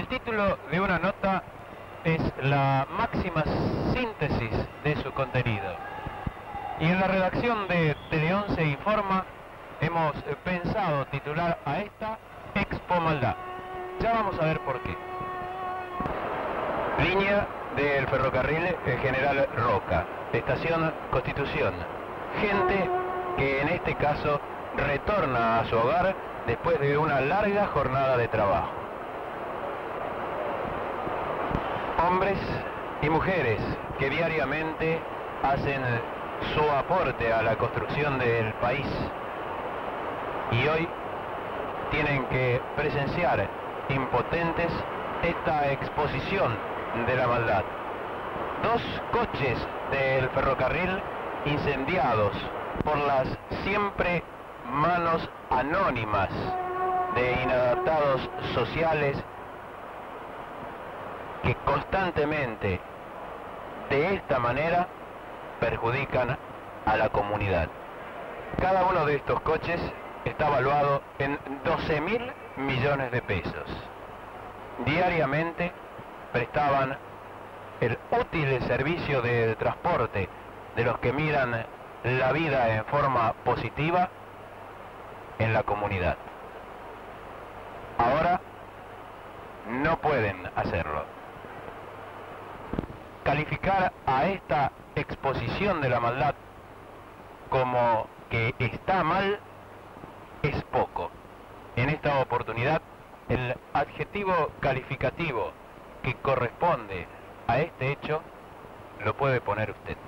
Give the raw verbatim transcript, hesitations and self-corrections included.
título de una nota es la máxima síntesis de su contenido. Y en la redacción de Tele once Informa hemos pensado titular a esta Expo Maldad. Ya vamos a ver por qué. Línea del ferrocarril General Roca, estación Constitución. Gente que en este caso retorna a su hogar después de una larga jornada de trabajo. Hombres y mujeres que diariamente hacen su aporte a la construcción del país y hoy tienen que presenciar impotentes esta exposición de la maldad. Dos coches del ferrocarril incendiados por las siempre manos anónimas de inadaptados sociales que constantemente de esta manera perjudican a la comunidad. Cada uno de estos coches está valuado en doce mil millones de pesos. Diariamente prestaban el útil servicio de transporte de los que miran la vida en forma positiva en la comunidad. Ahora no pueden hacerlo. Calificar a esta exposición de la maldad como que está mal es poco. En esta oportunidad, el adjetivo calificativo que corresponde a este hecho lo puede poner usted.